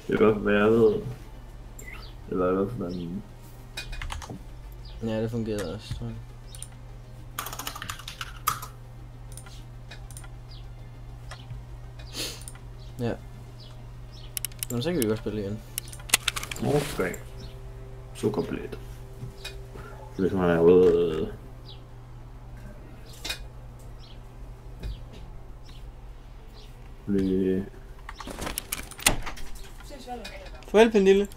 Det kan godt være, jeg ved. Eller i hvert fald... Ja, det fungerede også, tror jeg. Ja. Nå, så kan vi godt spille igen. Okay. Så komplet. Hvis man er ude... Blive... Farvel, Pernille.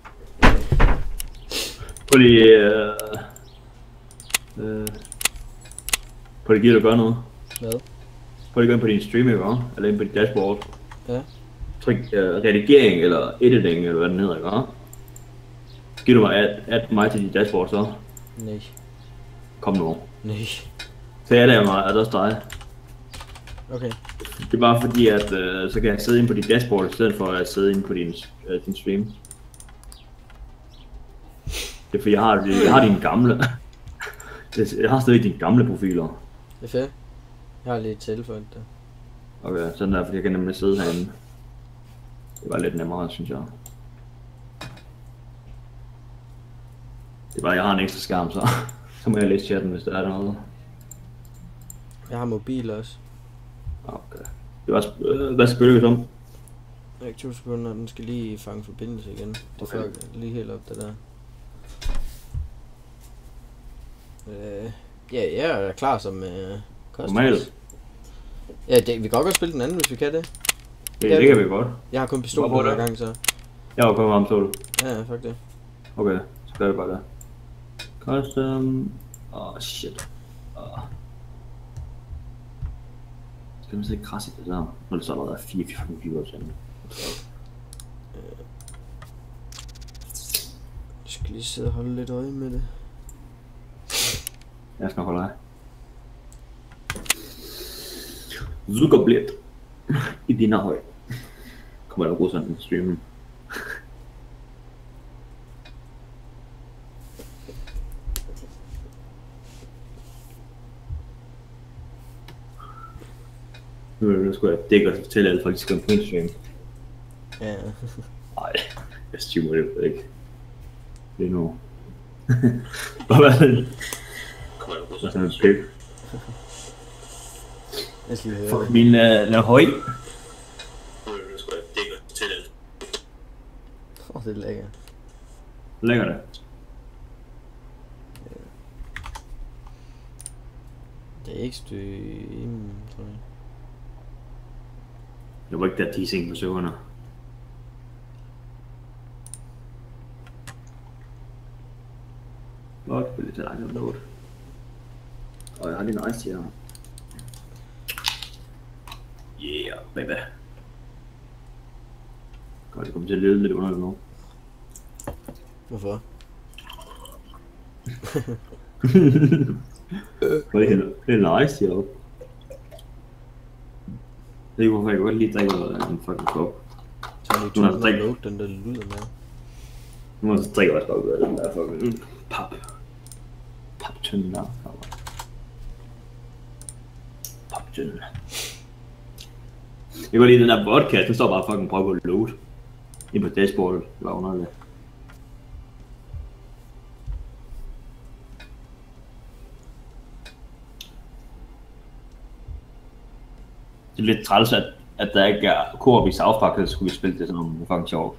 Prøv lige... Prøv lige at give dig at gøre noget. Hvad? Prøv lige at gå ind på din stream, ikke? Eller ind på dit dashboard. Ja. Tryk redigering eller editing, eller hvad den hedder, ikke? Giv du mig add mig til dit dashboard, så. Nej. Kom nu. Nej. Så er det mig, at også dig. Okay. Det er bare fordi, at så kan jeg sidde inde på dit dashboard, i stedet for at sidde inde på din stream. Det er fordi, jeg har dine gamle. Jeg har stadig dine gamle profiler. Det er fedt. Jeg har lige tilføjet det. Okay, sådan der, fordi jeg kan nemlig sidde herinde. Det var lidt nemmere, synes jeg. Det er bare, jeg har en ekstra skærm, så må jeg læse chatten, hvis der er noget. Jeg har mobil også. Okay. Det var, hvad skal vi om? Jeg ikke 2 sekunder, den skal lige fange forbindelse igen. Det Okay. får lige helt op det der. Ja, jeg er klar som customs. Normalt. Ja, vi kan godt spille den anden, hvis vi kan det. Det kan vi godt. Jeg har kun pistol Hvor på er hver det? gang, så. Jeg var kommet om, så du. Ja, fuck det. Okay, så gør vi bare det. Custom... shit. Skal man ikke krasse i det der? Når det så allerede er 4 computer til. Jeg skal lige sidde og holde lidt øje med det. Jeg skal holde af. Zuckerblit. I din høj. Kommer der god sådan en stream. Nu skulle jeg dække og fortælle alle folk, at de skal på en stream. Ja. Nej, jeg streamer det ikke. Det er nu. Hvad var det? Kommer der god sådan en pip. Jeg skal lige høre Fuck det. min høj. Nu skulle jeg dække og fortælle alle. Det er lækkert. Lækker det. Det er ikke stream, tror jeg. Jeg var ikke der teasing på serverne. Godt, det er lidt langt at load. Og jeg har lige nice her. Yeah, baby. Godt, det kommer til at lede lidt underligt nu. Hvorfor? Det er nice heroppe. Det er hvorfor jeg godt lige drikker en fucking kop. Så er det Nu er jo der drik. load, den der lyder med. Nu må jeg drikke også bare ud af den der fucking paptønden der. Paptønden. Jeg kan godt lide den der vodka, den står bare fucking prøver på load. Ind på dashboardet, det var underligt. Det er lidt træls, at der ikke er co-op i South Park, så skulle vi spille det sådan nogle fucking sjovt.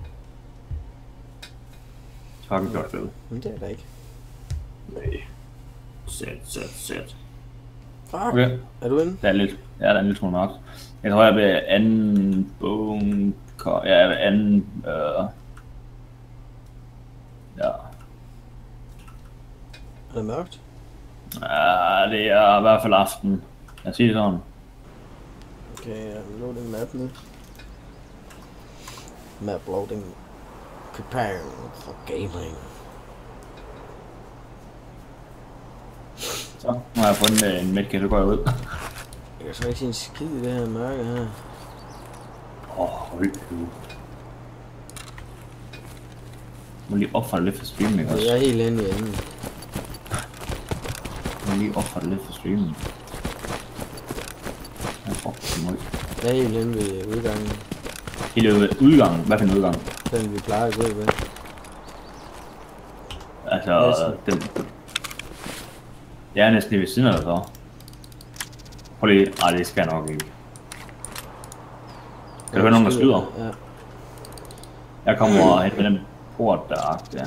Fucking godt spil. Men det er der ikke. Nej. Sæt. Fuck. Okay. Er du inde? Der er lidt, ja, der er en lille smule mørkt. Jeg tror, jeg vil anden bunker, ja, jeg vil anden, ja. Er det mørkt? Ja, det er i hvert fald aften. Jeg siger det sådan. Okay, jeg loading map nu. Map loading. Preparing for gaming. Så, nu har jeg fundet en medkit, så går jeg ud. Jeg kan så ikke se en skid i det her mørke her. Hold nu. Må lige opføre lidt for streaming også. Jeg er helt inde i enden. Må lige opføre lidt for streaming. Jeg får for meget. Jeg er helt inde ved udgangen. Helt udgangen. Hvad for en udgang? Den vi plejer at gå ved. Altså, den... Jeg er næsten lige ved siden af dig så. Prøv lige... Ej, det skal jeg nok ikke. Kan du høre nogen, der skyder? Ja. Jeg kommer hen med den port der. Ja.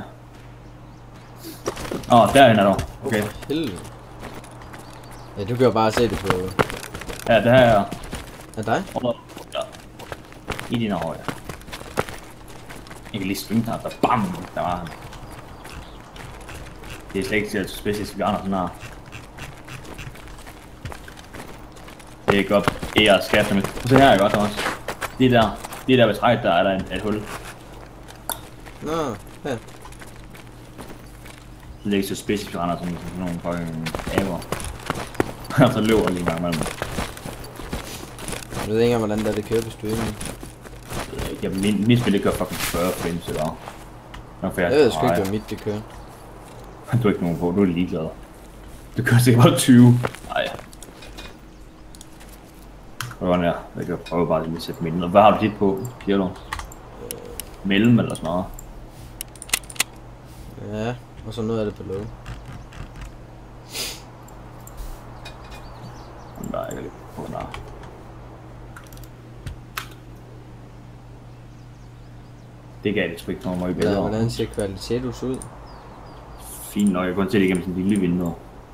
Åh, derhen er du. Okay. Helvede. Ja, du kan jo bare se det på... Ja, det her er... Er dig? Ja. I dine højre. Jeg kan lige svinge der, bam! Der var han. Det er slet ikke til at specielt vi andre sådan her. Det er godt. Jeg skaffer med. Prøv se her, jeg godt også. Lige der ved træet, der er der et hul. Nå, ja. Det er ikke så specifikt for andre, som nogle fucking aber. Og så løber lige en gang imellem. Jeg ved ikke engang, hvordan det kører på streamen. Mit spil, det kører fucking 40 frames, eller? Jeg ved sgu ikke, hvad mit det kører. Du er ikke nogen på, du er ligeglad. Du kører sikkert bare 20. Ej. Hvordan er? Jeg kan prøve bare lige at sætte mindre. Hvad har du dit på, siger du? Mellem eller sådan noget? Ja, og så noget af det på low. Der er ikke lidt på der. Det gav det sgu ikke noget meget bedre. Ja, hvordan ser kvalitet ud? Fint nok, jeg kan kun se det igennem sådan en lille vindue.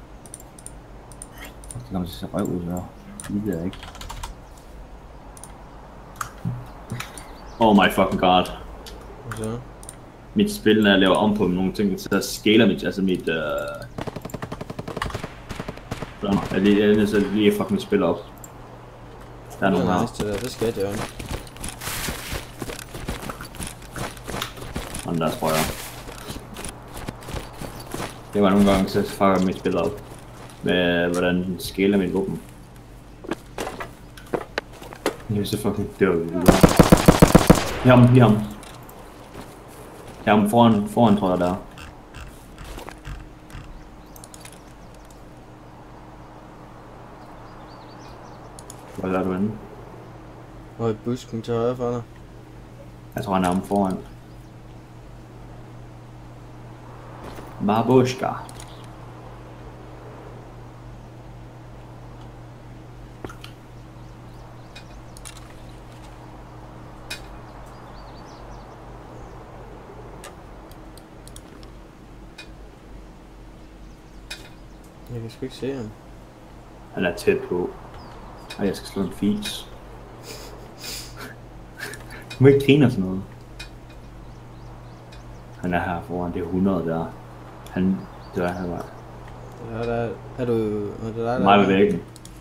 Det kommer til at se røv ud så. Det ved jeg ikke. Oh my fucking god. Så. Mit spil, når jeg laver om på nogle ting, så scaler mit, altså mit... Jeg er nødt til at lige fucking mit spil op. Der er nogen her. Nice til det, det skal jeg gøre. Og der tror jeg. Det var nogle gange, så fucker mit spil op. Med hvordan den scaler mit våben. Jeg er så fucking dør ud. Lige ham. Ja, foran tror jeg der. Hvor er du henne? Og i busken til højre for dig. Jeg tror han er om foran. Babushka. Jeg kan sgu ikke se ham. Han er tæt på. Og jeg skal slå en fis. Du må ikke grine af sådan noget. Han er her foran, det er 100 der. Det er her var. Ja, der er du... Er det dig, der mig ved væggen.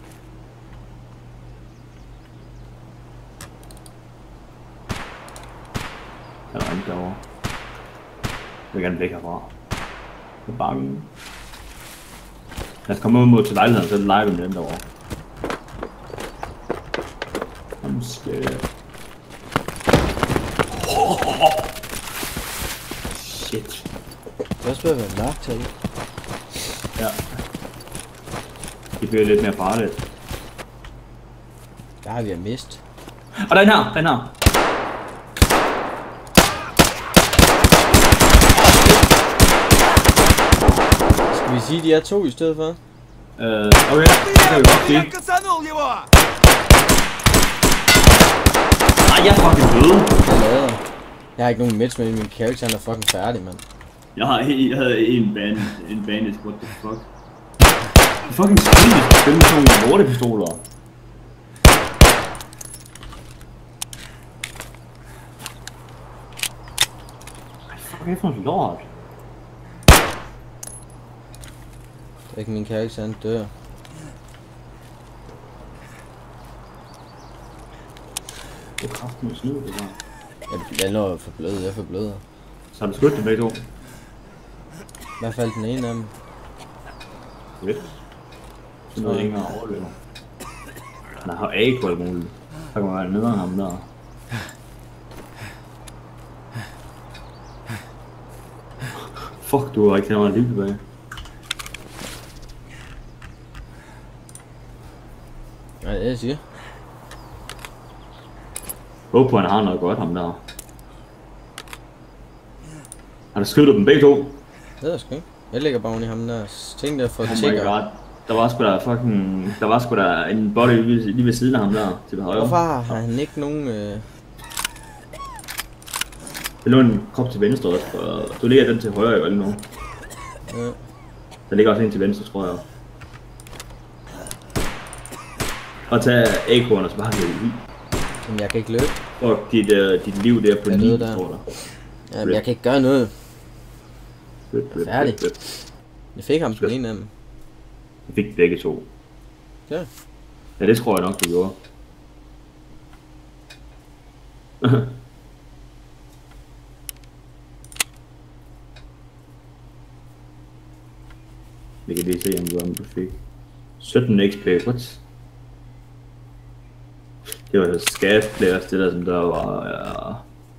Der er ikke derovre. Jeg vil gerne væk herfra. Jeg er bange. Lad os komme ud mod til lejligheden, så leger vi med den derovre. I'm scared. Shit. Det er også ved at være mørkt til. Ja. Det bliver lidt mere farligt. Der har vi mist. Og den her. Skal vi sige, de er to i stedet for? Okay, det kan vi godt sige. Nej, jeg er fucking død. Jeg har ikke nogen match med min karakter, han er fucking færdig, mand. Jeg havde en bandit, what the fuck. Det er fucking skidt, at spille med sådan nogle lortepistoler. Hvad fuck er det for en lort? Det er ikke min karakter, han dør. Det er kraften med snyd, det der. Jeg når for blød, jeg er for blød. Så har du skudt dem begge to? I hvert fald den ene af dem. Fedt. Så noget ingen overlever. Han har A på alt muligt. Så kan man være nede af ham der. Fuck, du har ikke meget liv tilbage. Nej, det er jeg siger. Håber på, han har noget godt, ham der. Har du skudt dem begge to? Det ved jeg sgu ikke. Jeg ligger bare i ham der. Tænk dig for Oh my tigger. god. Der var sgu da en body lige ved siden af ham der, til højre. Hvorfor har han ikke nogen... Der lå en krop til venstre også, og du ligger den til højre jo lige nu. Ja. Der ligger også en til venstre, tror jeg. Og tage A-korn og så bare hæve ud. Jamen, jeg kan ikke løbe. Og dit liv der på 9, tror jeg. Jamen, jeg kan ikke gøre noget. Færdig. Jeg fik ham på en af dem. Jeg fik begge to. Ja. Ja, det tror jeg nok, du gjorde. Vi kan lige se, om du fik 17 XP. What? Det var så skabsplayers, det der, som der var... Ja.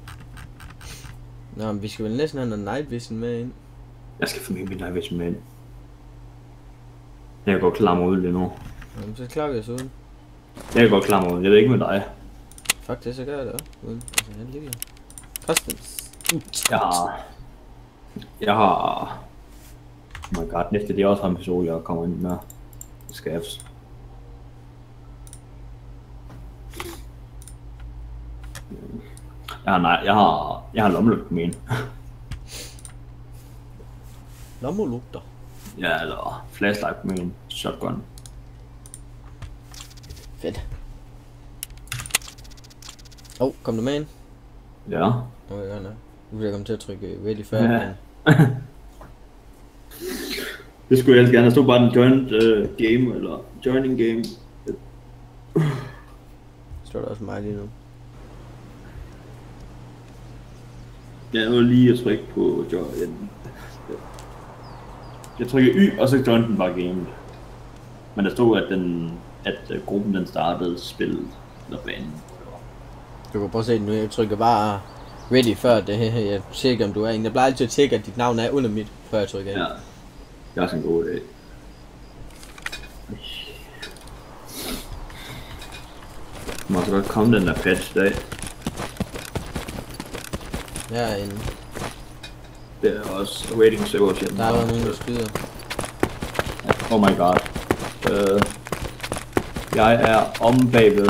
Nå, men vi skal vel næsten have noget night vision med ind. Jeg skal få min night vision med ind. Jeg kan godt klare mig ud lige nu. Jamen, så klarer vi os uden. Jeg kan godt klare mig ud. Jeg ved ikke med dig. Faktisk, så gør jeg det også. Uden. Altså, jeg ligger. Customs. Jeg har... Oh my god, næste det er også en episode, jeg kommer ind med. Skabs. Jeg har lommelygte på min. Lommelygter? Ja, eller flashlight på min shotgun. Fedt. Kom du med ind? Ja. Okay, godt nok. Nu vil jeg komme til at trykke ready før. Ja. Det skulle jeg helst gerne. Der stod bare en joined game, eller joining game. Står der også mig lige nu. Jeg nåede lige at trykke på join. Jeg trykker Y, og så joined den bare gamet. Men der stod, at gruppen den startede spillet, eller banen. Du kan prøve at se nu, jeg trykker bare ready før det her. Jeg tjekker om du er en. Jeg plejer altid at tjekke, at dit navn er under mit, før jeg trykker ind. Ja, det er også en god idé. Der må også godt komme den der patch i dag. Jeg er inde. Det er også waiting server shit. Der er allerede nogen, der skyder. Oh my god. Jeg er om bagved.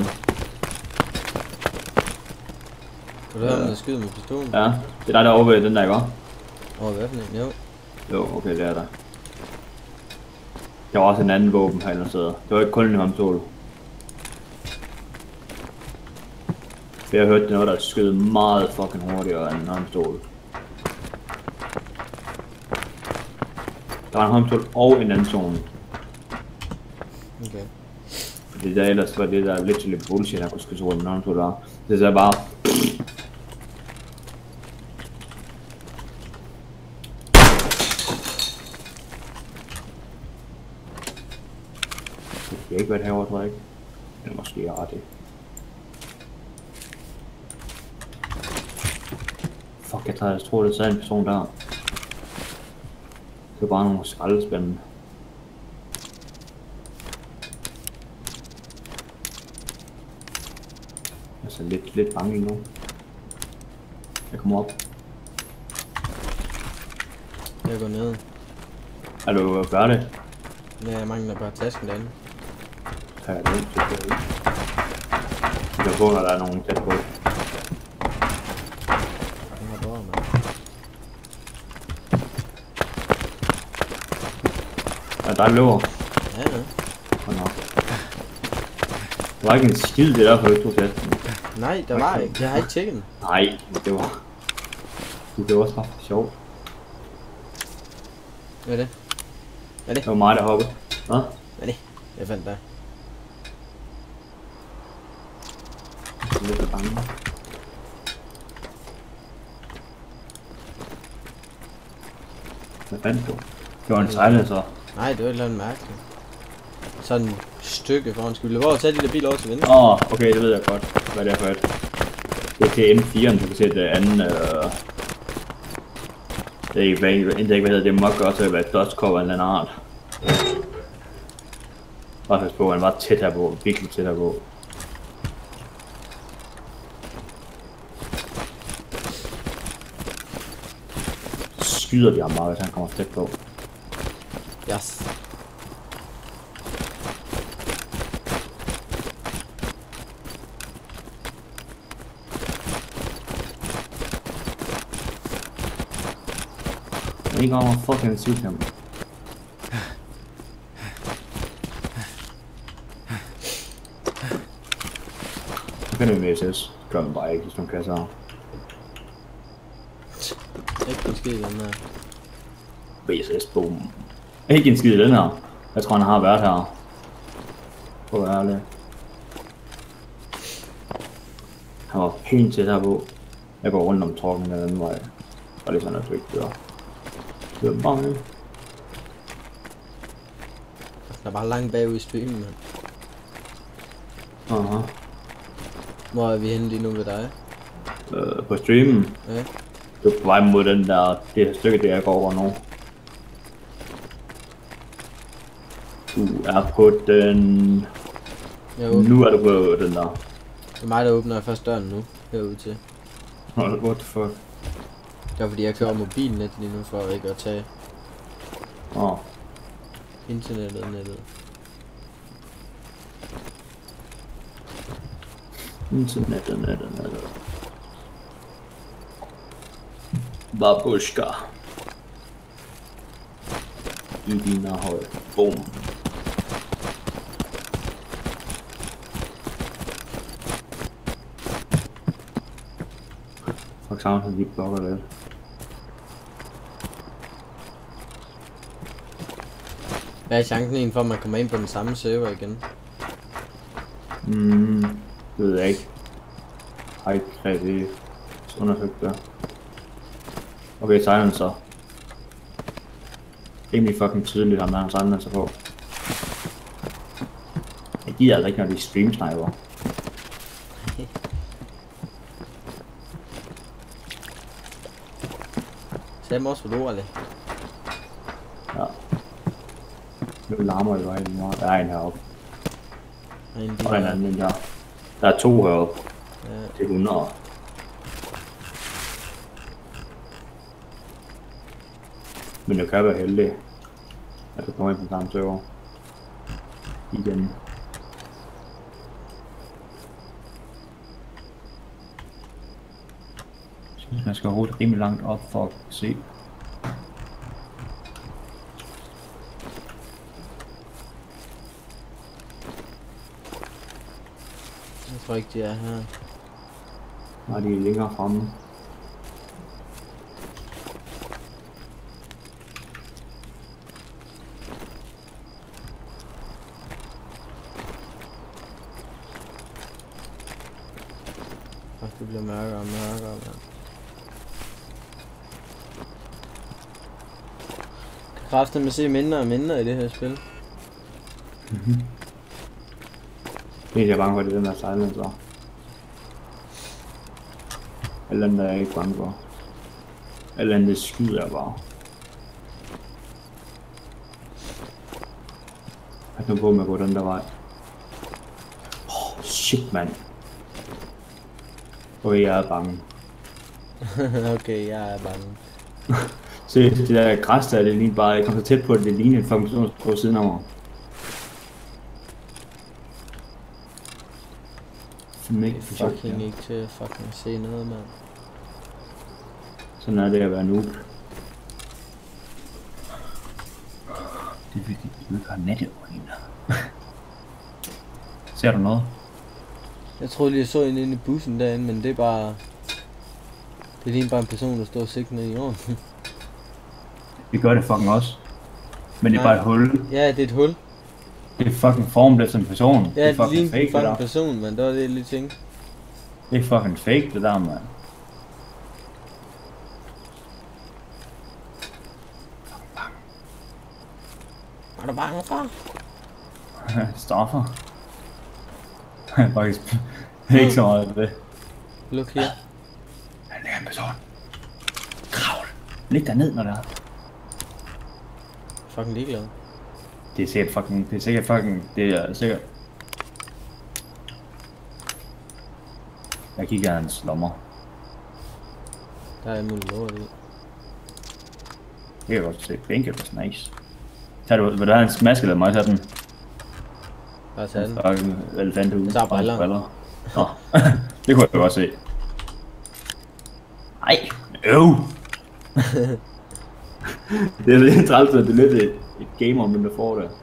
Kan du høre, om der skyder med pistolen? Ja, det er dig derovre ved den der, ikke? Over hvad for en? Jo. Jo, okay, det er der. Der var også en anden våben her sted. Det var ikke kun en håndstol. Jeg har hørt, det er noget, der skød meget fucking hurtigere end en håndstol. Der var en håndstol og en anden zone. Okay. Det der ellers var det der literally bullshit, der kunne skyde rundt en håndstol der. Det er bare... Det kan ikke være et herovre, tror jeg ikke. Eller måske er det. Fuck, jeg tror det er en person der. Det er bare nogle skraldespande. Altså lidt bange nu. Jeg kommer op. Jeg går ned. Er du færdig? Ja, jeg mangler bare tasken derinde. Ja, det er ikke så. Jeg kan få, når der er nogen tæt på. Den har du over, mand. Ja, der løber. Ja, ja. Hold nok. Der var ikke en skid, det der, for du ikke tog tasken. Nej, der var ikke. Jeg har ikke tjekket den. Nej, det var... Det var også bare for sjovt. Hvad er det? Hvad er det? Det var mig, der hoppede. Hvad? Hvad er det? Jeg fandt dig. Jeg er lidt bange. Hvad fandt du? Det var en sejler så. Nej, det var et eller andet mærkeligt. Sådan et stykke foran. Skal vi løbe over og tage de der biler over til venstre? Okay, det ved jeg godt, hvad det er for et. Det er til M4'en, du kan se det anden... Det er ikke, hvad hedder det, må godt være et dust cover eller en anden art. Bare pas på, han var tæt her på, virkelig tæt her på. skyder de ham bare, hvis han kommer tæt på. Yes. Ikke kommer fucking sygt ham. Så finder vi med SS. Gør den bare ikke, hvis man kan så. Ikke en skid i den her. VSS, boom. Ikke en skid i den her. Jeg tror han har været her. Prøv at være ærlig. Han var pænt tæt herpå. Jeg går rundt om trokken den anden vej. Og det er sådan, at du ikke dør. Det er bare det. Der er bare langt bagud i streamen, mand. Aha. Hvor er vi henne lige nu ved dig? På streamen. Ja. Du er på vej mod den der, det her stykke, der jeg går over nu. Du er på den... Nu er du på den der. Det er mig, der åbner først døren nu, herude til. What the fuck? Det er fordi, jeg kører mobilnet lige nu, for ikke at tage internettet. Nettet. Babushka. I dine høj. Boom. Fuck sammen, så de blokker lidt. Hvad er chancen egentlig for, at man kommer ind på den samme server igen? Det ved jeg ikke. Har ikke rigtig undersøgt det. Okay, silencer. Rimelig fucking tydeligt, ham der han silencer på. Jeg gider altså ikke, når de stream sniper. Sam også for dårligt. Ja. Nu larmer det bare helt meget. Der er en heroppe. Og en anden der. Der er 2 heroppe. Ja. Til 100. Men jeg kan være heldig, at du kommer ind på den samme server. Igen. Jeg synes, man skal overhovedet rimelig langt op for at se. Jeg tror ikke, de er her. Nej, de er længere fremme. Det bliver mørkere og mørkere, mand. Kan kraftedeme se mindre og mindre i det her spil. Det er jeg bange for, det er den der silencer. Eller den der er jeg ikke bange for. Eller den der skyder jeg bare. Jeg kan på med at gå den der vej. Shit, mand. Okay, jeg er bange. Okay, jeg er bange. Se, det der græs der, det ligner bare, jeg kom så tæt på, at det ligner en funktion på siden af mig. Fucking ikke til at fucking se noget, mand. Sådan er det at være noob. Det er fordi, du ikke har natteøjne. Ser du noget? Jeg troede lige, jeg så en inde i bussen derinde, men det er bare... Det ligner bare en person, der står og sigter ned i jorden. Vi gør det fucking også. Men det er bare et hul. Ja, det er et hul. Det er fucking formet efter en person. Ja, det er fucking fake, det er en person, men det var det lige ting. Det er fucking fake, det der, mand. Er du bange for? Stoffer. Faktisk ikke så meget af det. Look her. Han er en person. Kravl. Læg dig ned, når det er. Fucking ligeglad. Det er sikkert. Jeg kigger hans lommer. Der er muligt lort i. Det kan jeg godt se. Bænke er nice. Vil du have en smask, eller må jeg tage den? Bare tage den. Fucking elefant ud. Jeg tager brillerne. Nå, det kunne jeg godt se. Ej, det er lidt træls, at det er lidt et gamer, men der får det.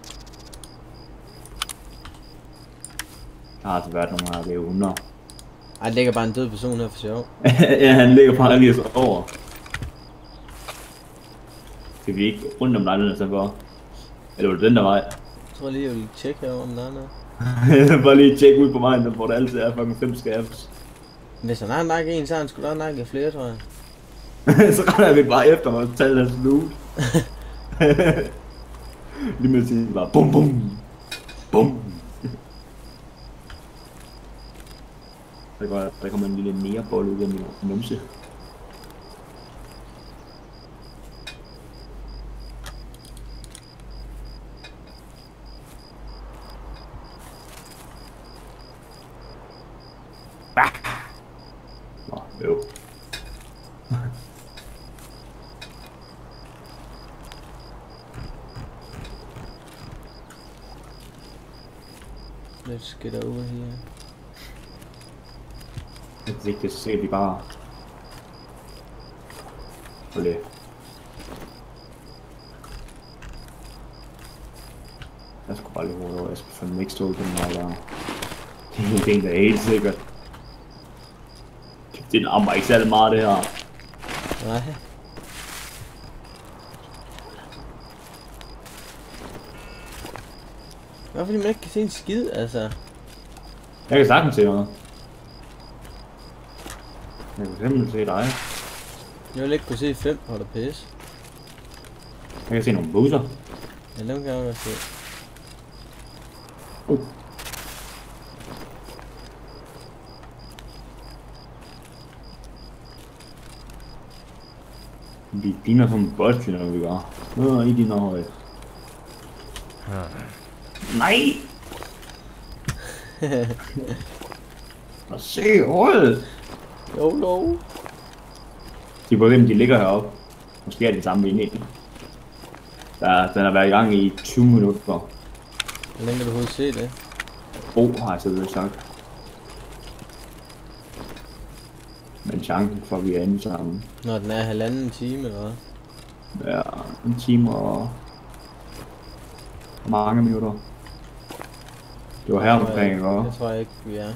Der har altså været nogle her, det er 100. Ej, der ligger bare en død person her for sjov. Ja, han ligger bare lige så over. Skal vi ikke rundt om lejligheden så for? Eller var det den der vej? Jeg tror lige, jeg vil tjekke herovre, om der er noget. Bare lige tjekke ud på vejen, hvor der altid er fucking 5 skabs. Hvis han har nakket en, så har han sgu da nakket flere, tror jeg. Så render vi bare efter mig og tager hans loot. Lige med at sige bare bum bum. Bum. Der kommer en lille nærbolle ud af min numse. Nå, jo. Let's get over here. Hvis ikke det, så ser vi bare... Hold det. Jeg skulle bare lige råde over, jeg skal fandme ikke stå på den her der. Det er en, der er helt sikkert. Det rammer ikke særlig meget, det her. Nej. Hvorfor fordi man ikke kan se en skid, altså? Jeg kan sagtens se noget. Jeg kan simpelthen se dig. Jeg vil ikke kunne se 5, hvor der pisse. Jeg kan se nogle busser. Ja, dem kan jeg godt se. Vi ligner som en bold, når vi gør. Nå, i din øje. Nej! Og se hullet! Jo. De på hvem de ligger heroppe. Måske er det samme inde i den. Den har været i gang i 20 minutter. Hvor længe kan du overhovedet se det? Har jeg så ved sagt. Men chancen for at vi er inde sammen. Når den er 1,5 time eller hvad? Ja, en time og mange minutter. Det var her omkring, ikke? Det tror jeg ikke, vi er.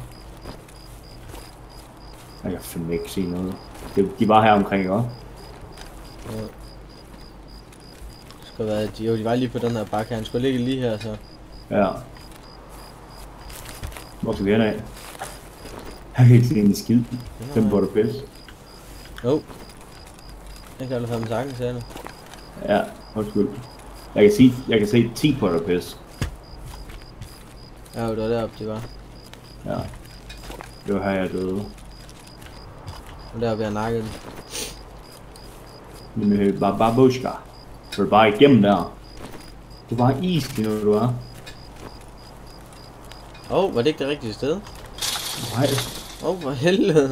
Jeg kan fandme ikke se noget. De var her omkring, ikke? Ja. Det skulle være, de var lige på den her bakke. Han skulle ligge lige her, så. Ja. Hvor skal vi hen af? Jeg kan ikke se en skid. Den hvor det pisse. Jo. Jeg kan aldrig få dem sagtens her nu. Ja, undskyld. Jeg kan se 10 på det pisse. Ja, det var deroppe, det var. Ja. Det var her jeg døde. Og deroppe jeg nakket den. Men babushka. Så er det bare igennem der. Du er bare is, lige nu du er. Var det ikke det rigtige sted? Nej. For helvede.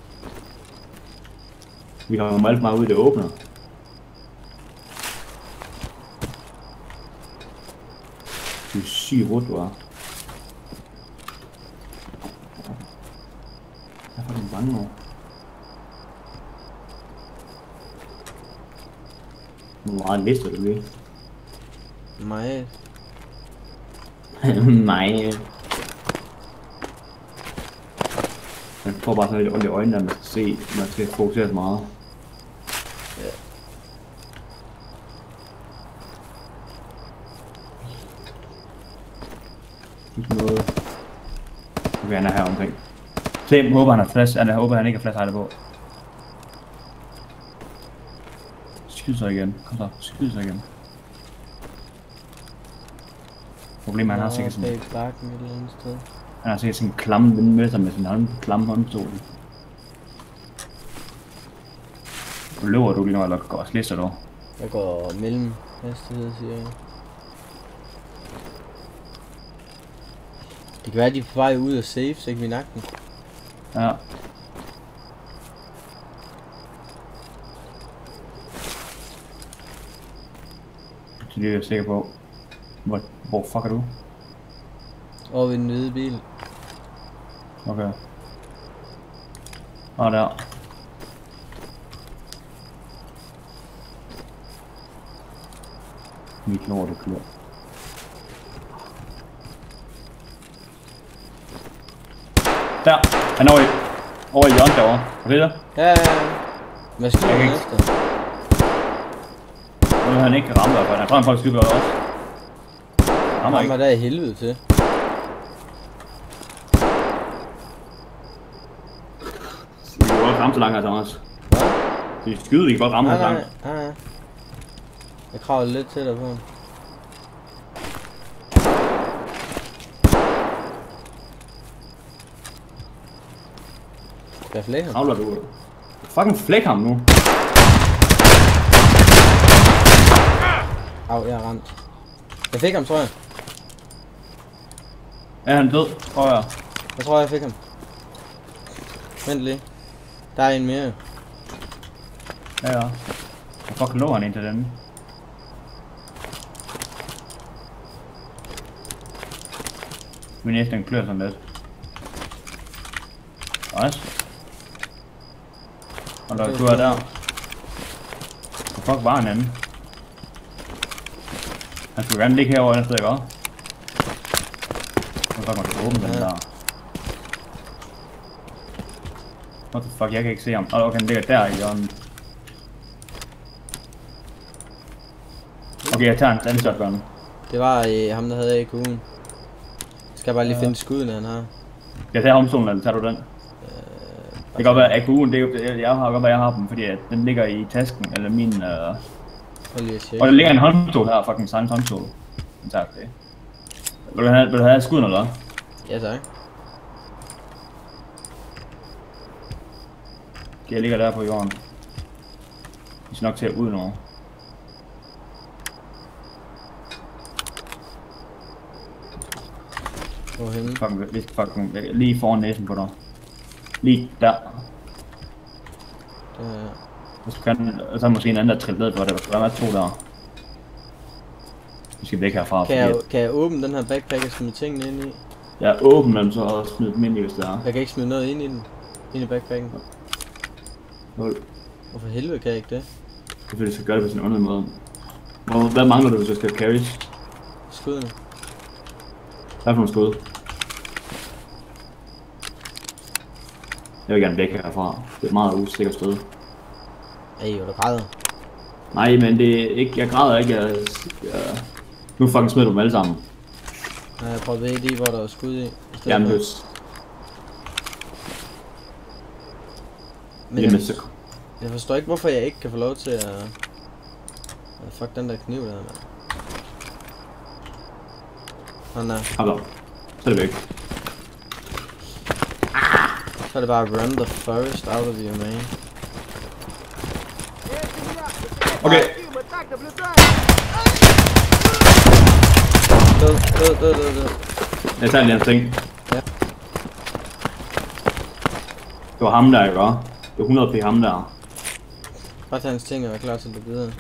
Vi har jo alt meget ud i det åbne. Du er syg rødt, du er. Jeg får den bange over. Hvor meget lister du lige? Mig. Nej. Jeg får bare sådan lidt ondt i øjnene, at man skal fokusere så meget. Ja. Ikke noget. Okay, han er her omkring. Se, håber han har flash. Jeg håber han ikke har flashhejde på. Skyd så igen. Kom så, skyd så igen. Problemet er, han har sikkert sådan... bakken et eller andet sted. Han har sikkert sådan en klamme ven med sig med sin klamme håndpistol. Løber du lige nu, eller går slister du? Jeg går mellem hastighed, siger jeg. Det kan være, at de er på vej ud af safe, så ikke vi nakke den. Ja. Så det er jeg sikker på. Hvor fuck er du? Over ved den hvide bil. Okay. Og der. Mit lort er klart. Der! Han er over i hjørnet derovre. Kan du se det? Ja. Hvad skal Jeg du kan efter? Nu han ikke kan ramme dig, for jeg tror han faktisk skyder også. Rammer Han ikke. var der i helvede til. Vi kan godt ramme så langt her, Thomas. Hvad? Vi skyder, vi kan godt ramme så Nej, langt. nej, nej. Jeg kravler lidt tættere på ham. Skal jeg flække ham? Havler du? Fucking flæk ham nu. Au, jeg er ramt. Jeg fik ham, tror jeg. Er han død? Tror jeg. Jeg tror, jeg fik ham. Vent lige. Der er en mere. Ja. Hvor fuck lå han ind til den? Min næste den klør sådan lidt. Nice. Og der du er der. Hvor fuck var han anden? Han skulle gerne ligge herovre et sted, ikke også? Hvor fuck må du åbne den der? What the fuck, jeg kan ikke se ham. Okay, han ligger der i hjørnet. Okay, jeg tager en anden shotgun. Det var ham, der havde AK'en. Skal jeg bare lige finde skuddene, han har. Jeg tager omstolen, eller tager du den? Det kan godt være, at AKU'en, jeg har godt være, jeg har dem, fordi at den ligger i tasken, eller min... Prøv lige at tjekke. Og der ligger en håndstol her, fucking Silent håndstol. Tak det. Vil du have skuden eller hvad? Ja, tak. Okay, jeg ligger der på jorden. Vi skal nok til at ud nu. Hvorhenne? Fucking, lige foran næsen på dig. Lige der. Der. Og så er måske en anden, der trillet ned for det. Der er to der. Vi skal væk herfra. Kan jeg åbne den her backpack og smide tingene ind i? Jeg er åben, men så også smide dem ind i, hvis det er. Jeg kan ikke smide noget ind i den. Ind i backpacken. Hvorfor helvede kan jeg ikke det? Det er fordi, du skal gøre det på sådan en underlig måde. Hvad mangler du, hvis du skal carries? Skuddene. Hvad for nogle skud? Jeg vil gerne væk herfra. Det er et meget usikkert sted. Ej, hvor du græder. Nej, men det er ikke... Jeg græder ikke. Nu fucking smider du dem alle sammen. Nej, jeg prøver ved lige, hvor der er skud i. Gerne høst. Men jeg forstår ikke, hvorfor jeg ikke kan få lov til at... Fuck den der kniv der, mand. Han er... Hold op. Så er det væk. Så er det bare run the forest out of you, man. Okay. Død. Jeg tager lige en ting. Ja. Det var ham der, ikke? Det var 100 p ham der. Bare tage hans ting og være klar til at gå videre.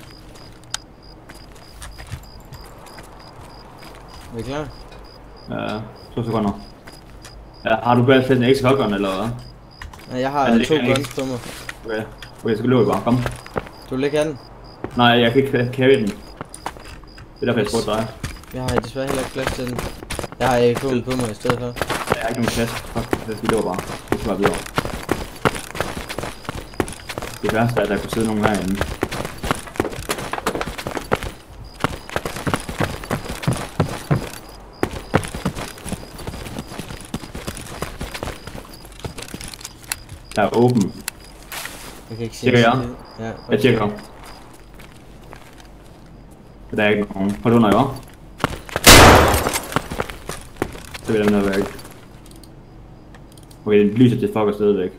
Er vi klar? Ja, 2 sekunder. Ja, har du bare sat en ekstra shotgun, eller hvad? Nej, jeg har det 2 kan jeg guns på mig. Okay, så løber jeg bare. Kom. Du vil ikke have den? Nej, jeg kan ikke carry den. Det er derfor, jeg spurgte dig. Jeg har desværre heller ikke plads til den. Jeg har AK'en på mig i stedet for. Jeg har ikke nogen plads. Fuck, vi løber bare. Vi skal bare videre. Det værste er, at der kunne sidde nogen herinde. Der er åben. Jeg kan ikke se Tjekker jeg? siden. Ja, Jeg tjekker. Der er ikke nogen. Hold under, jo. Så vil den her væk. Okay, den lyser til fucker stadigvæk.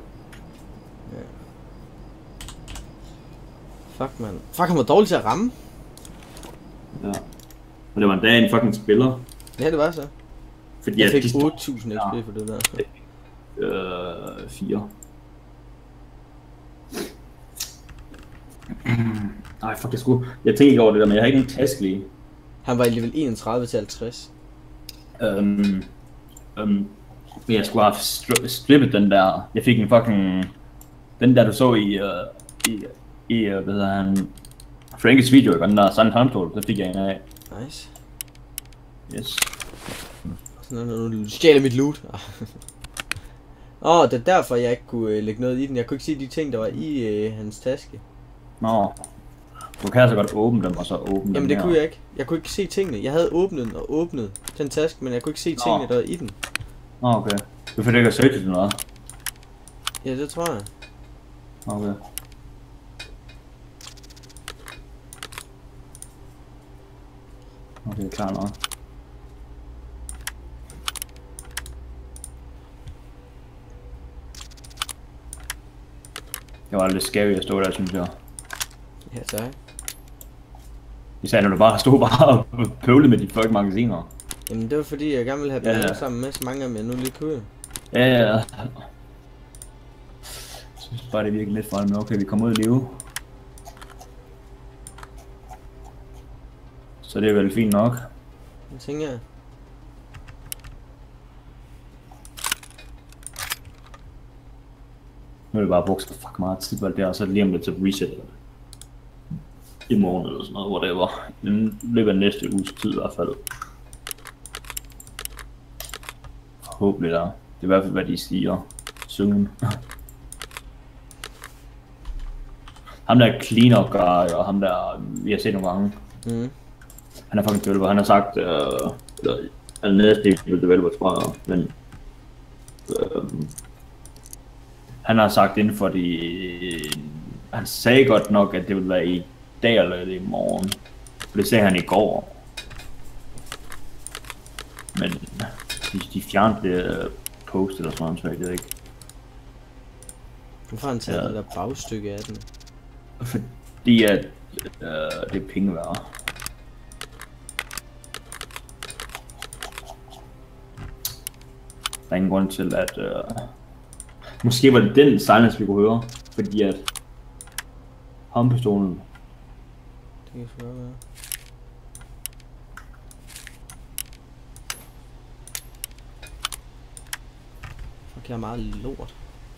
Fuck, man. Fuck, han var dårlig til at ramme. Ja. Og det var en dag en fucking spiller. Ja, det var så. Fordi Jeg fik de 8000 XP for det der. 4. Nej, fuck, jeg tænkte ikke over det der, men jeg har ikke en task lige. Han var i level 31 til 50. Men jeg skulle have strippet den der. Jeg fik en fucking... Den der du så i hvad hedder han... Frankes video, ikke? Og den der Silent Hunt, så fik jeg en af. Nice. Yes. Sådan noget, du stjæler mit loot. Det er derfor jeg ikke kunne lægge noget i den. Jeg kunne ikke se de ting der var i hans taske. Nå. Du kan altså godt åbne dem og så åbne dem. Jamen det kunne jeg ikke. Jeg kunne ikke se tingene. Jeg havde åbnet den og åbnet den taske, men jeg kunne ikke se tingene der var i den. Okay. Du fik ikke at søge til noget? Ja, det tror jeg. Okay. Okay, klar nok. Det var lidt scary at stå der, synes jeg. Ja, tak. Især når du bare stod og pøvlede med de fucking magasiner. Jamen det var fordi jeg gerne ville have dem alle sammen med, så mange af dem jeg nu lige kunne. Ja. Jeg synes bare det er virkelig lidt for men okay, vi kommer ud i live. Så det er vel fint nok. Det tænker jeg. Nu er det bare brugt så fucking meget tid på alt det, og så lige om lidt til reset i morgen eller sådan noget, whatever. Den løber næste uges tid i hvert fald. Forhåbentlig der. Det er i hvert fald hvad de siger. Soon. Ham der cleaner guy, og ham der vi har set nogle gange. Han er fucking developer, han har sagt, eller næste developer tror jeg, men han har sagt inden for han sagde godt nok, at det ville være i dag eller i morgen. Det sagde han i går. Men de fjernede det post eller sådan noget, jeg ved ikke. Hvorfor har han taget det der bagstykke af den? Fordi at det er penge værd. Der er ingen grund til at... Måske var det den silence vi kunne høre, fordi at håndpistolen. Det kan sgu godt være. Fuck, jeg er meget lort.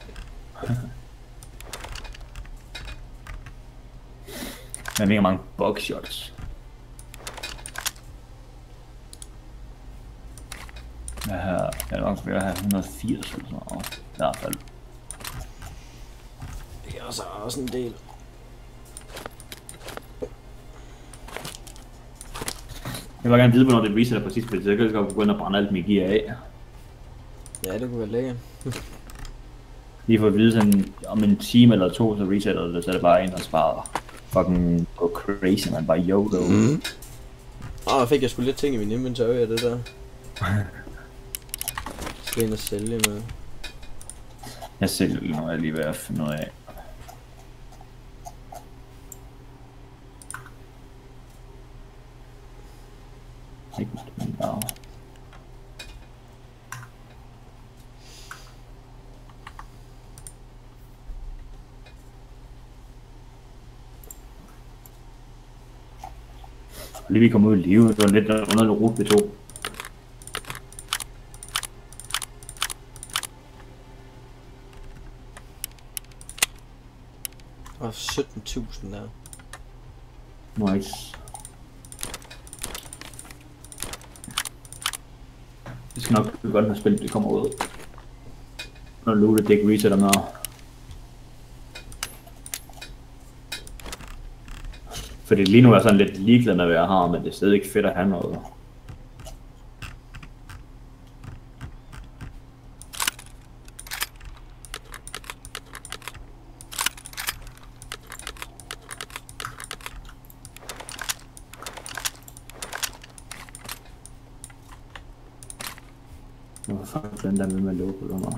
Jeg ved mange bugshots. Jeg er nok ved at have 180 eller sådan noget, i hvert fald. Det er også en del. Jeg vil gerne vide, hvornår det resetter præcis, fordi så kan jeg godt gå ind og brænde alt mit gear af. Ja, det kunne være lækkert. Lige for at vide sådan, om en time eller to, så resetter det, så er det bare ind og sparer. Fucking go crazy, man. Bare YOLO. Jeg fik sgu lidt ting i min inventory af det der. Skal ind og sælge med. Jeg sælger lige noget, jeg lige ved at finde noget af. Ikke bare. Lige vi kom ud i live, det var lidt underligt rute vi tog. Og 17.000 der. Nice. Det skal nok blive godt, når spillet det kommer ud. Når lootet ikke resetter med. Fordi lige nu er jeg sådan lidt ligeglad med hvad jeg har, men det er stadig ikke fedt at have noget. Hvor fuck den der med at lukke på mig.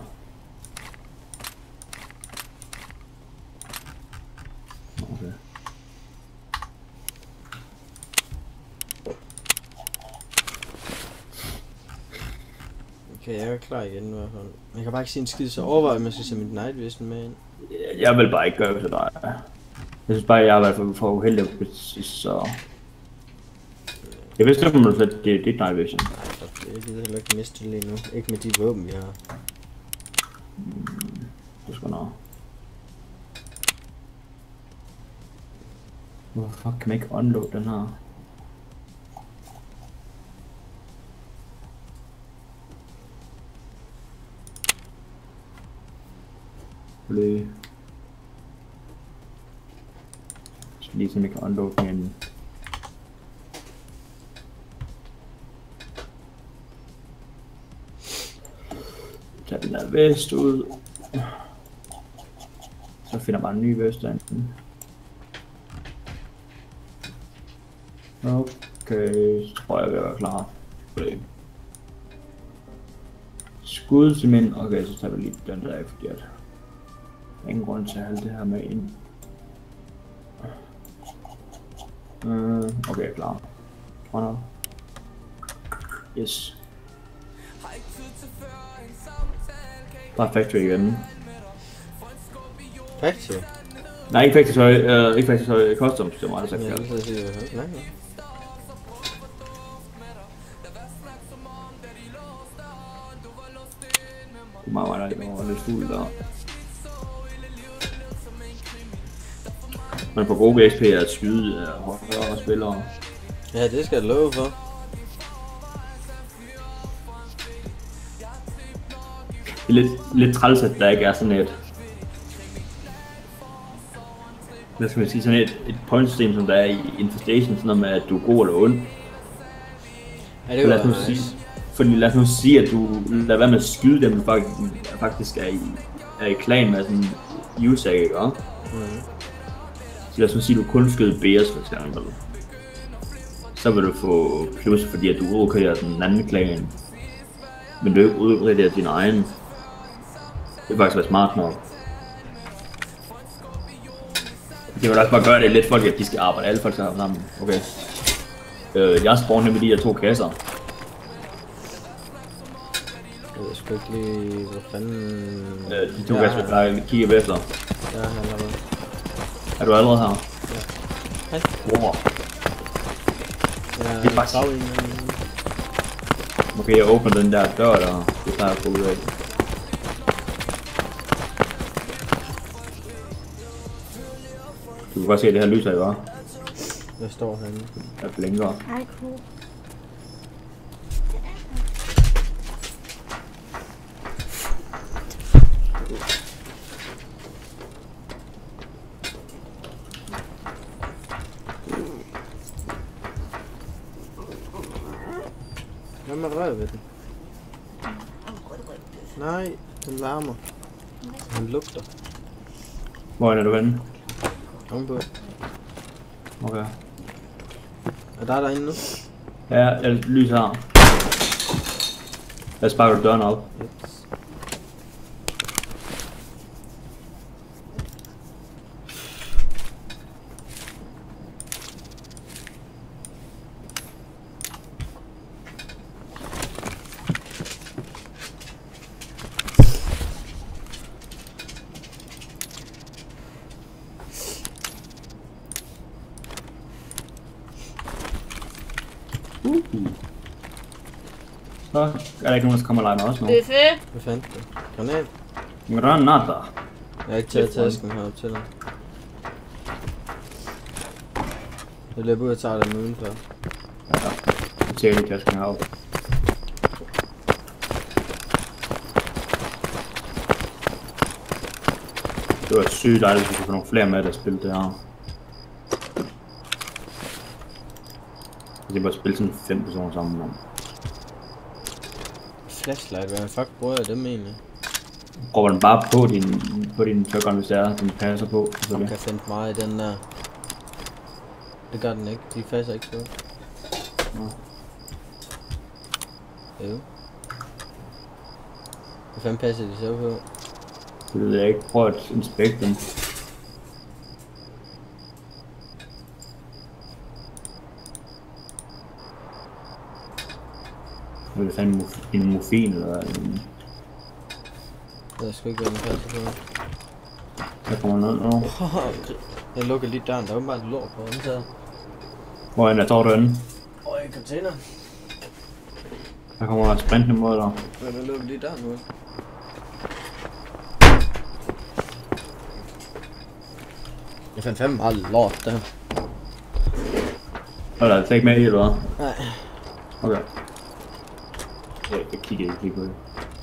Okay. Okay, jeg er klar igen i hvert fald. Jeg kan bare ikke se en skid, så overvej, om jeg skal se mit night vision med ind. Jeg vil bare ikke gøre det til dig. Jeg synes bare, jeg har været for uheldig, så... Jeg vidste ikke, om du sagde, det er dit night vision. Nej, jeg gider heller ikke miste det lige nu. Ikke med de våben, vi har. Det skal nok. Hvorfor kan man ikke unload den her? Lige så man kan unload den igen. Tag den der vest ud. Så finder man en ny vest derinde. Okay, så tror jeg, vi er klar. Skud til min. Okay, så tager vi lige den der, fordi at ingen grund til at have det her med ind. Okay, klar. Runner. Yes. Bare factory igen. Factory? Nej, ikke factory, ikke factory, customs, det var meget sagt. Ja, det er sige, nej. Det var lidt fuld der. Man får gode XP at skyde af højere spillere. Ja, det skal jeg love for. Det er lidt træls, at der ikke er sådan et... Hvad skal man sige, sådan et point system, som der er i Infestation, sådan noget med, at du er god eller ond. Ja, det var nice. Fordi lad os nu sige, at du lader være med at skyde dem, der faktisk er i klan med sådan en usag, ikke? Så lad os nu sige, at du kun skød BS for eksempel. Så vil du få plus, fordi at du udreder den anden klan. Men du ikke udreder din egen. Det vil faktisk være smart nok. Det vil også bare gøre det lidt folk, at de skal arbejde. Alle folk skal arbejde sammen. Okay. Jeg spawner med de her 2 kasser. Jeg ved sgu ikke lige, hvor fanden... De 2 kasser, der kigger efter. Ja, han er allerede. Er du allerede her? Ja. Hej. Wow. Ja, det er bare grav i. Okay, jeg åbner den der dør der. Det plejer at gå ud af. Du kan godt se, at det her lyser, ikke? Jeg står herinde. Der blinker. Ej, cool. Hvad med røv ved den? Nej, den larmer. Den lugter. Hvor er du henne? Ovenpå. Okay. Er der derinde nu? Ja, jeg lyser her. Jeg sparker døren op. Yes. Så er der ikke nogen, der kommer og leger med os nu. Det er fedt. Hvad fandt du? Granat? Granata. Jeg har ikke taget tasken herop til dig. Jeg løber ud og tager den udenfor. Ja, jeg ser lige tasken heroppe. Det var sygt dejligt, hvis vi kunne få nogle flere med, der spille det her. Jeg bare spille sådan 5 personer sammen om. Flashlight, hvad fuck bruger jeg dem egentlig? Råber den bare på din shotgun, hvis det er, den passer på. Den kan finde meget i den der. Det gør den ikke, de passer ikke på. Jo. Hvad fanden passer de så på? Det ved jeg ikke. Prøv at inspekte dem. Vil det fandme en morfin eller en... Jeg ved sgu ikke, hvad den passer på. Der kommer noget nu. Jeg lukker lige døren, der er åbenbart lort på undtaget. Hvor er den, der står derinde? Øj, en container. Der kommer sprintende mod dig. Ja, den løber lige der nu. Jeg fandt fandme meget lort der. Er der altså ikke med i, eller hvad? Nej. Okay. Jeg kigger ikke lige på det.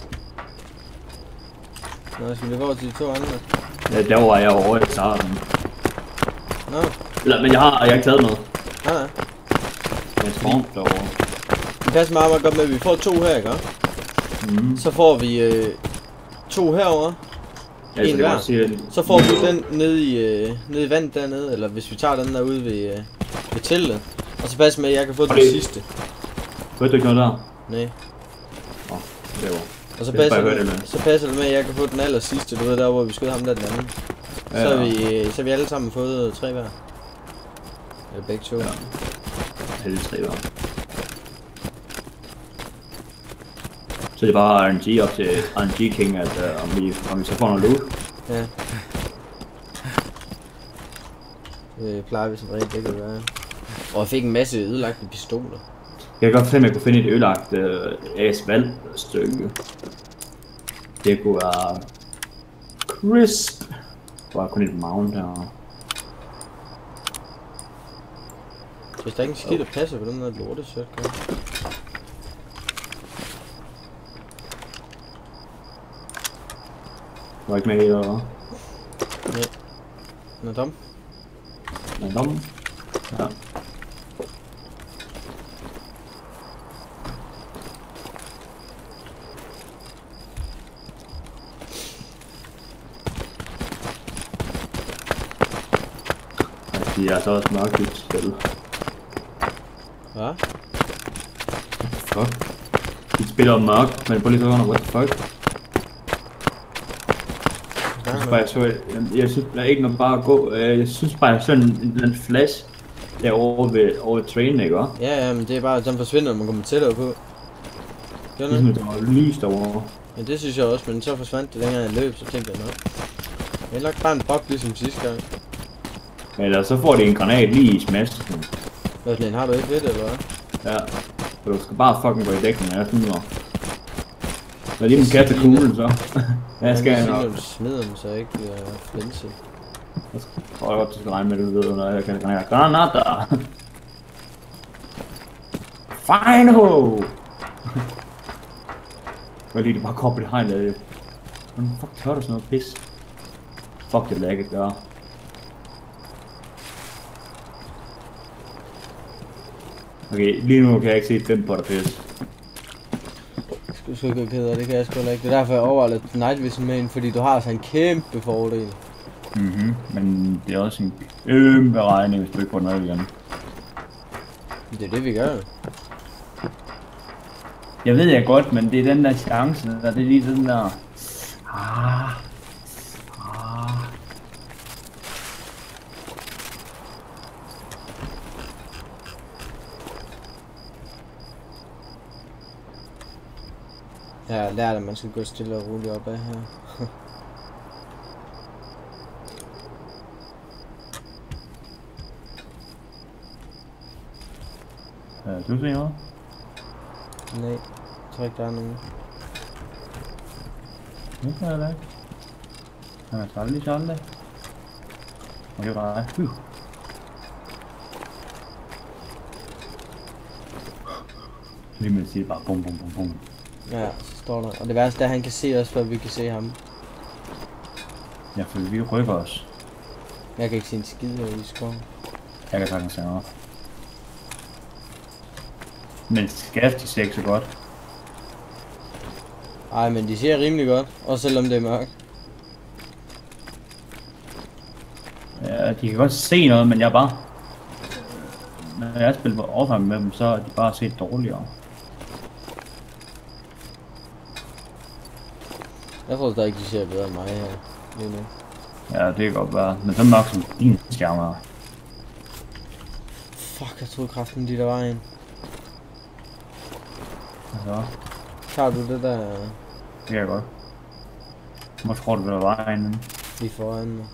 Nå, skal vi gå over til de to andre? Ja, der var jeg over i starten. Nå. Eller, men jeg har ikke taget noget. Nej. Jeg er spawn derovre. Det passer meget godt med, at vi får to her, ikke? Så får vi 2 herover. Ja, En hver. sige, Så får vi den nede i vandet dernede, eller hvis vi tager den der ude ved teltet. Og så passer med, at jeg kan få den sidste. Hørte du ikke noget der? Nej. Åh, det var. Og så passer det med, at jeg kan få den aller sidste, du ved der, hvor vi skød ham der den anden. Ja. Så har vi alle sammen fået 3 hver. Eller begge 2. Ja. Alle 3 hver. Så det er bare RNG op til RNG King, at om vi så får noget loot. Ja. Det plejer vi som regel, det kan være. Og jeg fik en masse ødelagte pistoler. Jeg kan godt finde, at jeg kunne finde et ødelagt asfaltstykke. Det kunne være crisp. Der var kun et mount her. Hvis der ikke er en skid, der passer på den der lortesødt, kan Du var ikke med i, eller hvad? Nej. Den er dum. Den er dum? Ja. Det er så også mørkt i et spil. Hvad? Fuck. De spiller mørkt, men på lige så under, what the fuck? Jeg synes bare ikke noget bare at gå. Jeg synes bare, jeg sådan en flash derovre ved trainen, ikke også? Ja, men det er bare, den forsvinder, når man kommer tættere på. Det er sådan, der var lys derovre. Ja, det synes jeg også, men så forsvandt det længere en løb, så tænkte jeg nok. Jeg lagde bare en bok ligesom sidste gang. Eller så får de en granat lige i smasken. Hvad sådan en, har du ikke ved det, eller hvad? Ja. Så du skal bare fucking gå i dækning, jeg synes nok. Lad lige en kaste kuglen så. Ja, skal jeg nok. Du smider dem, så jeg ikke bliver flænset. Jeg tror godt, du skal regne med, at du ved, når jeg kan granater. Final! Jeg lige, det bare koble behind det. Hvordan fuck tør du sådan noget pis? Fuck, det vil jeg ikke gøre. Okay, lige nu kan jeg ikke se 5 på dig pis. Du skal ikke ked af det, kan jeg sgu ikke. Det er derfor jeg overvejer at night vision med ind, fordi du har sådan en kæmpe fordel. Men det er også en kæmpe regning, hvis du ikke får den af igen. Det er det vi gør. Jeg ved jeg godt, men det er den der chance, der det er lige sådan der. Jeg har lært, at man skal gå stille og roligt op ad her. Du ser noget? Nej, jeg tror ikke der er nogen. Det kan jeg da ikke. Han er særlig. Og det var dig. Lige med at sige bare bum bum bum bum. Ja, så står der. Og det værste er, at han kan se os, før vi kan se ham. Ja, for vi rykker os. Jeg kan ikke se en skid her i skoven. Jeg kan sagtens se noget. Men skaft, de ser ikke så godt. Ej, men de ser rimelig godt, også selvom det er mørkt. Ja, de kan godt se noget, men jeg bare... Når jeg spiller på overfang med dem, så er de bare set dårligere. Jeg tror stadig ikke, de ser bedre end mig her lige nu. Ja, det kan godt være. Men så mørkt som din skærm er. Fuck, jeg troede kraften, de der var en. Så. Tager du det der? Det kan jeg godt. Hvor tror du, der var en? Lige foran mig.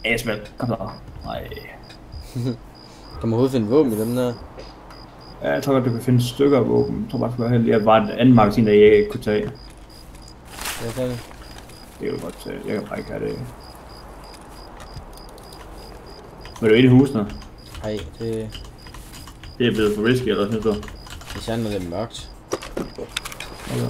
Asfald, kom så. Nej. Kan man overhovedet finde våben i dem der? Ja, jeg tror godt, du kan finde stykker af våben. Jeg tror bare, du skal være heldig. Jeg var et andet magasin, der jeg ikke kunne tage. Hvad kan det? Det kan du godt tage. Jeg kan bare ikke have det. Var du inde i husene? Nej, det Det er blevet for risky, eller sådan noget. er sandt, når det er mørkt. Okay.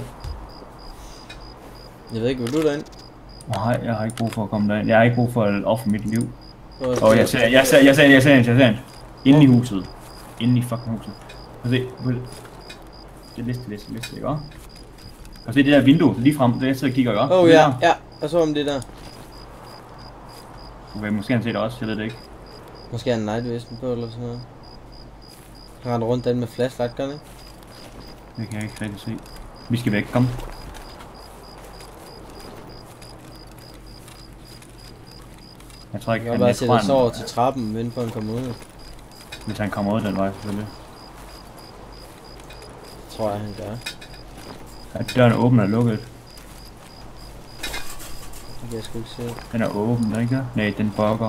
Jeg ved ikke, vil du derind? Nej, jeg har ikke brug for at komme derind. Jeg har ikke brug for at ofre mit liv. Hvor- Jeg ser en. Inde i huset. Inde i fucking huset. Kan du se? Det er liste, ikke også? Kan du se det der vindue lige frem, det jeg sidder og kigger, ikke også? Åh ja, ja, jeg så om det der. Okay, måske han se det også, jeg ved det ikke. Måske er en night vision på eller sådan noget. Han render rundt den med flashlight, gør han ikke? Det kan jeg ikke rigtig se. Vi skal væk, kom. Jeg tror ikke, Jeg kan bare sætte os over til trappen, vente på han kommer ud. Hvis han kommer ud den vej, selvfølgelig. Det tror jeg, han gør. Ja, døren er åben og lukket. Det kan jeg sgu ikke se. Den er åben, der ikke? Nej, den bugger.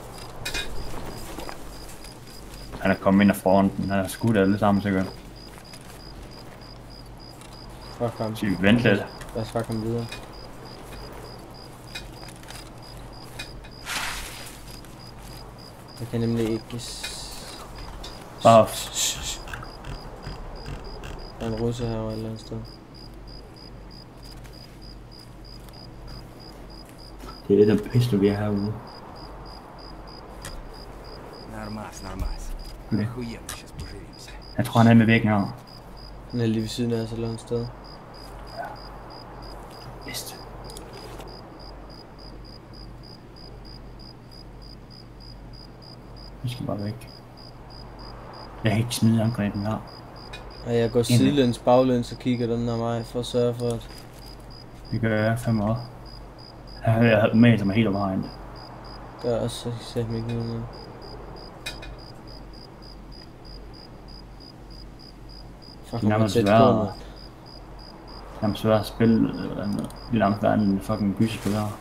Han er kommet ind af fronten, han har skudt alle sammen sikkert. Fuck ham. Så vi venter lidt. Lad os bare komme videre. Jeg kan nemlig ikke... Bare Der er en russe her et eller andet sted. det er det der pistol, vi er herude. Нормас. Okay. Охуенно, сейчас поживимся. Jeg tror han er med væggen her. Den er lige ved siden af os et eller andet sted. Vist. Vi skal bare væk. Jeg kan ikke smide angrebet her. Og jeg går sidelæns, baglæns og kigger den der vej for at sørge for at... Det gør jeg 5 år. Jeg havde med mig helt over hegnet. Gør også, så sætter mig ikke noget. Fuck, Det er hvor nærmest tæt på svært. mig. Nærmest svært at spille eller andet. Det er nærmest værd en fucking gyserspil her.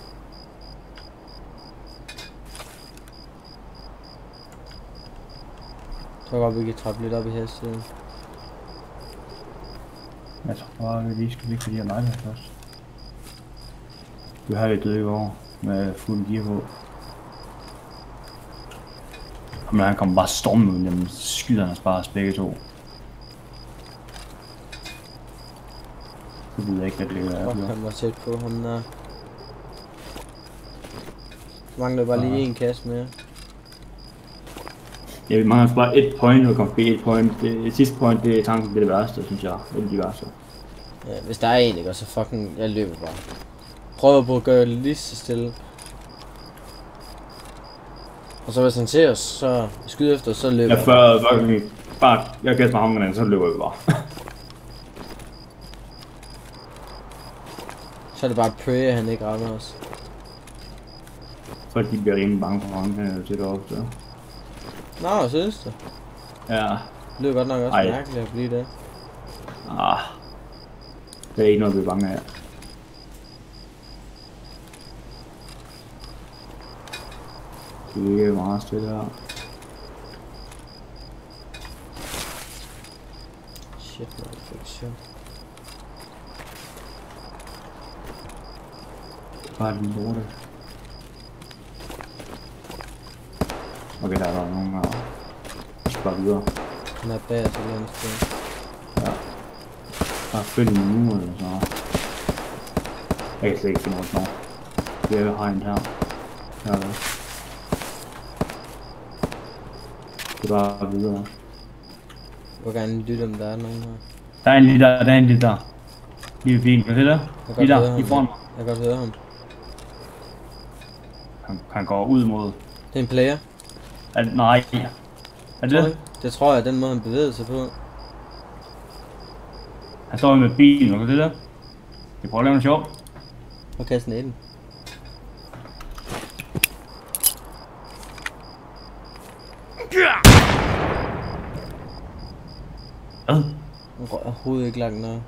Jeg tror godt, vi kan trappe lidt op i hastigheden. Jeg tror bare, vi lige skal ligge for de her lejligheder først. Vi har lidt døde i går med fuld gear på. Men han kommer bare stormen ud, jamen skyder han bare os begge to. Det ved jeg ikke, hvad det er. Fuck, han var tæt på ham der. Mangler bare lige en kasse mere. Ja, vi mangler bare et point, og kommer forbi et point. Det sidste point, det er tanken, det er det værste, synes jeg. Det er de værste. Ja, hvis der er en, ikke, og så fucking, jeg løber bare. Prøver på at gøre det lige så stille. Og så hvis han ser os, så skyder efter os, så løber Jeg før fucking bare, jeg kaster mig ham, så løber vi bare. Så er det bare at pray, at han ikke rammer os. Folk de bliver rimelig bange for ham, til det ofte. Nå, synes du? Ja. Det lyder godt nok også Ej. mærkeligt at blive det. Det er ikke noget, vi er bange af. Det er meget stille her. Shit, man, det er ikke sjovt. Bare den lorte. Okay, der er der nogen her. Vi skal bare videre. Han er bag os et eller andet sted. Ja. Bare følg nu eller så. Jeg kan slet ikke finde noget. Vi er hegnet her. Her er det. Det er bare videre. Hvor gerne lytte, om der er nogen her. Der er en lige der, Lige ved bilen, kan du se det? Jeg Lige kan godt høre der, ham. lige foran mig. Jeg kan godt høre ham. Han går ud mod... Det er en player. Nej. Er det det? Det tror jeg, den måde han bevæger sig på. Han står med bilen, kan du se det? Vi prøver at lave noget sjovt. Og kaste den i den. Hvad? Han rører hovedet ikke langt nok.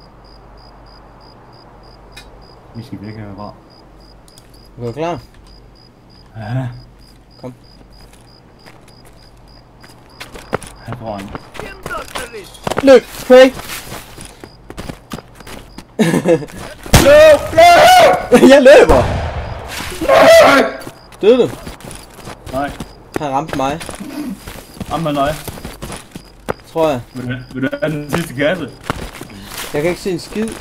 Vi skal virkelig være bra. Er du klar? Ja. Kom. Her foran. Løb! Pray! Jeg løber! Døde du? Nej. Han ramte mig, Jamen nej. tror jeg. Vil du have den sidste kasse? Jeg kan ikke se en skid. Vil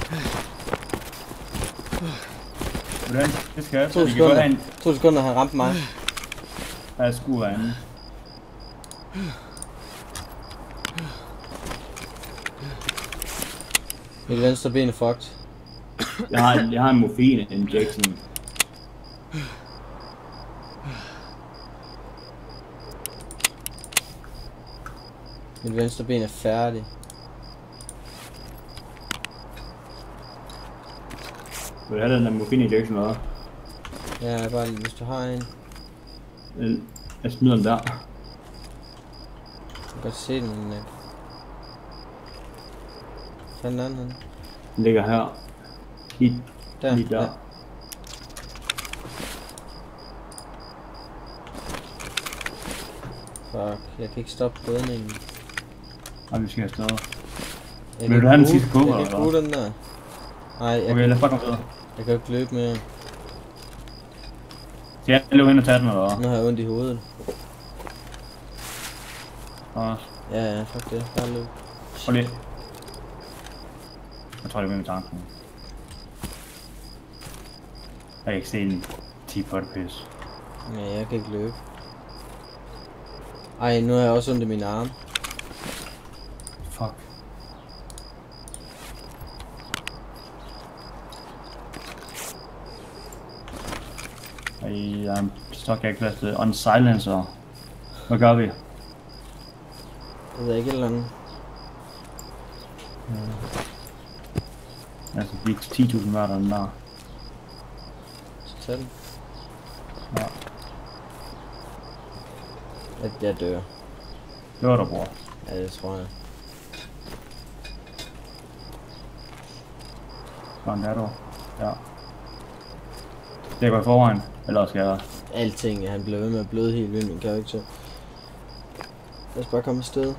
du have den sidste kasse? 2 Vi kan godt have sekunder. 2 sekunder, han ramte mig. Der er skur herinde. Mit venstre ben er fucked. Jeg har en morfin injection. Mit venstre ben er færdig. Vil du have den der morfin injection eller? Ja, bare lige, hvis du har en. Jeg smider den der. Jeg kan godt se den, men fanden er den? Den ligger her. Lige Der. lige der. Ja. Fuck, jeg kan ikke stoppe blødningen. Og vi skal afsted. Jeg Vil kan du have den ikke sidste bruge- kugle, Jeg kan ikke bruge den der. Nej, Okay, lad fuck om videre. jeg kan ikke løbe mere. Skal jeg løbe hen og tage den eller hvad? Nu har jeg ondt i hovedet. Og Ja, fuck det. Bare løb. prøv lige. Jeg tror det er med tanken. Jeg kan ikke se en 10 pis. Ja, jeg kan ikke løbe. Ej, nu har jeg også ondt i mine arme. Fuck. Ej, jeg står ikke plads til on silencer. Hvad gør vi? Jeg ved ikke, et eller andet. Altså, vi er 10.000 hver den der. Så tag den. Ja. Jeg dør. Det var der, bror. Ja, det tror jeg. Sådan der, du. Ja. Det går i forvejen. Eller skal jeg? Alting, han blev ved med at bløde helt vildt, min karakter. Lad os bare komme afsted.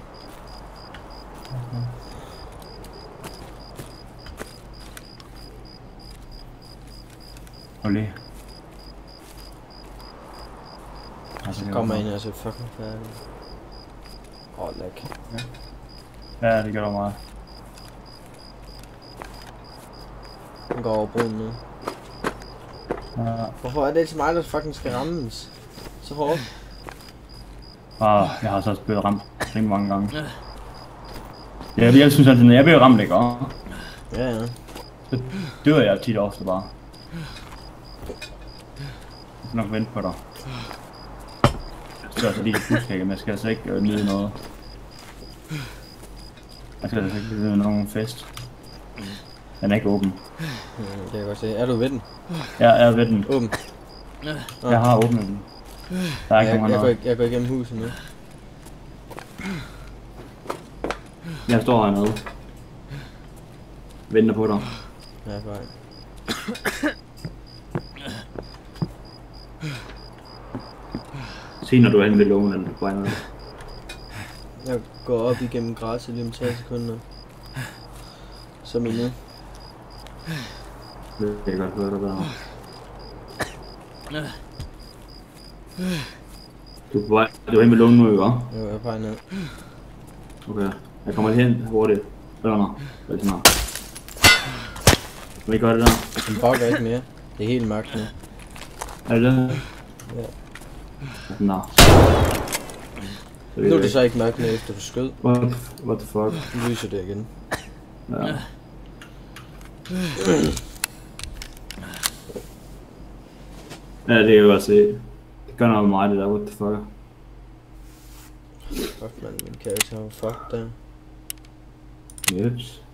Hold lige. Så kommer jeg ind og så fucking færdig. Læk. Ja, det gør der meget. Han går over broen nu. Ja. Hvorfor er det altid mig, der fucking skal rammes? Så hårdt. Jeg har så også blevet ramt rimelig mange gange. Ja, jeg synes altid, når jeg bliver ramt, ikke? Ja, ja. Så dør jeg tit ofte bare. Jeg skal nok vente på dig. Så altså lige kan huske, men jeg skal altså ikke nyde noget. Jeg skal altså ikke nyde nogen fest. Den er ikke åben. Det kan jeg godt se. Er du ved den? Jeg er ved den. Åben. Jeg har åbnet den. Der er ikke nogen jeg, andre. jeg går igennem huset nu. Jeg står hernede. Venter på dig. Ja, jeg er på vej. Se når du er inde ved lågen, eller på vej med. Jeg går op igennem græsset lige om 3 sekunder. Så min nu. Det kan jeg godt høre dig der. Du er på vej. Du er inde ved lågen nu, ikke? Jo, jeg er på vej ned. Okay. Jeg kommer lige hen hurtigt. Under. Det er snart. Kan vi gøre det der? Den bugger ikke mere. Det er helt mørkt nu. Er det det? Ja. Nå. Nu er det så ikke mørkt mere efter du skød. What the fuck? Nu lyser det igen. Ja. Ja, det kan jeg godt se. Det gør noget med mig, det der. What the fuck? Fuck man, min karakter var fucked der. Jeps.